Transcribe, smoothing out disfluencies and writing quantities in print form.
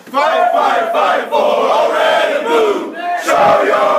Fight, fight, fight for all red and blue. Show your